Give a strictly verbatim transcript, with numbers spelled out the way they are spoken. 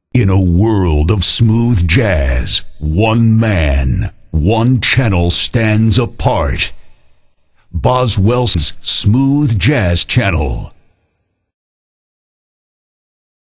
In a world of smooth jazz, one man, one channel stands apart. Boswell's Smooth Jazz Channel.